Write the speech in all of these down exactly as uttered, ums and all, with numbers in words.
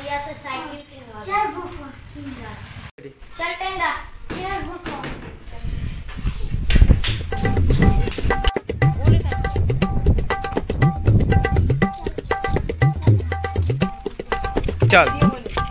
भैया से साइकिल किनवा चल भूखो चल टेंगा चल भूखो चल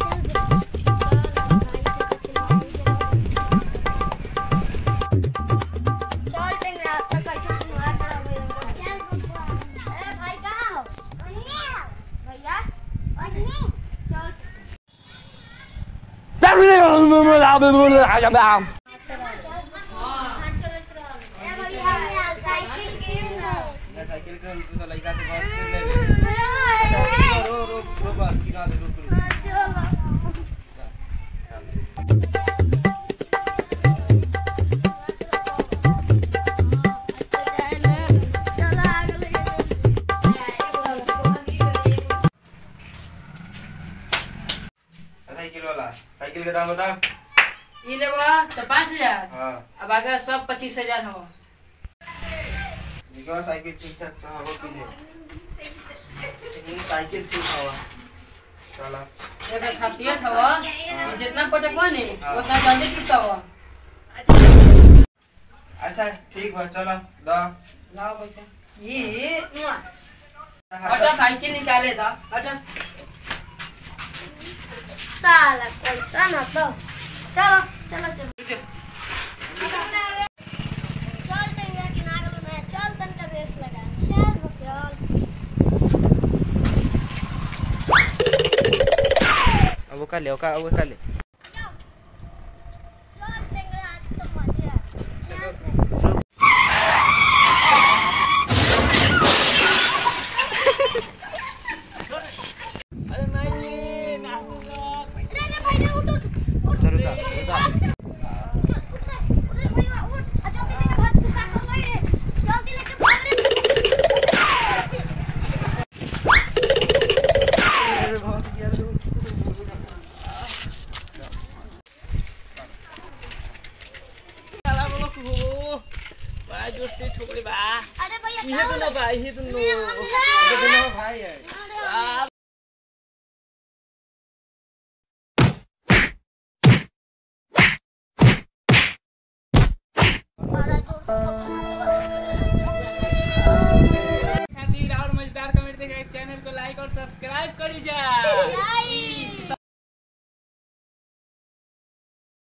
साइकिल के तू लइका तो बहुत ले रो रो रो बात की ना रो चलो साइकिल वाला साइकिल का दाम बता ये लेबो तो पाँच हजार। हां अब आगे सब पच्चीस हजार हो। देखो साइकिल ठीक ठाक तो हो कि नहीं लेकिन साइकिल ठीक हवा चला एकर खासियत हवा कि जितना पटकवा ने उतना जल्दी टूटता हवा। अच्छा ठीक बा चलो दा लाओ पैसा ये हटा साइकिल निकाले था हटा साला पैसा ना तो चलो चलो चलो चल टेंगा किनारे बनाया चल तन का रेस लगा चल चल अब वो का ले का वो का ले चल टेंगा आज तो मजा अरे नहीं ना अरे भाई ना उठ उठ चल का जोर से ठोकरे बा। अरे भैया ये तो लो भाई ये तो लो ये दोनों भाई है खातिर और मजेदार कमेंट देखे चैनल को लाइक और सब्सक्राइब करी जा।